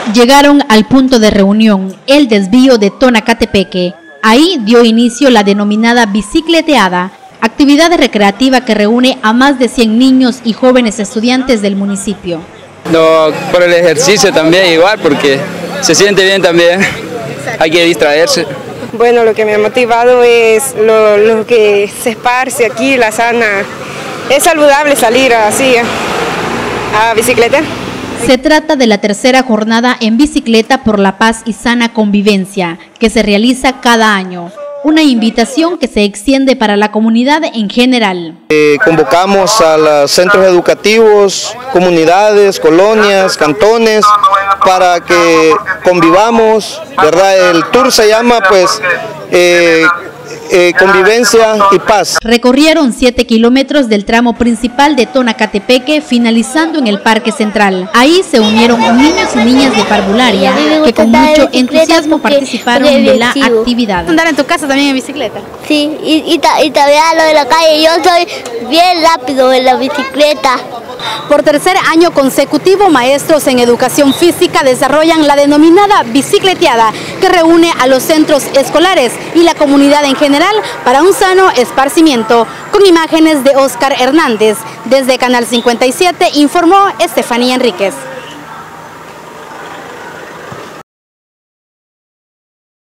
Llegaron al punto de reunión, el desvío de Tonacatepeque. Ahí dio inicio la denominada bicicleteada, actividad recreativa que reúne a más de 100 niños y jóvenes estudiantes del municipio. No, por el ejercicio también igual, porque se siente bien también, hay que distraerse. Bueno, lo que me ha motivado es lo que se esparce aquí, la sana. Es saludable salir así a bicicleta. Se trata de la tercera jornada en bicicleta por la paz y sana convivencia, que se realiza cada año. Una invitación que se extiende para la comunidad en general. Convocamos a los centros educativos, comunidades, colonias, cantones, para que convivamos, ¿verdad? El tour se llama pues convivencia y paz. Recorrieron 7 kilómetros del tramo principal de Tonacatepeque, finalizando en el Parque Central. Ahí se unieron niños y niñas de parvularia que con mucho entusiasmo participaron de la actividad. ¿Andar en tu casa también en bicicleta? Sí, y también a lo de la calle. Yo soy bien rápido en la bicicleta. Por tercer año consecutivo, maestros en educación física desarrollan la denominada bicicleteada, que reúne a los centros escolares y la comunidad en general para un sano esparcimiento. Con imágenes de Oscar Hernández, desde Canal 57 informó Estefanía Enríquez.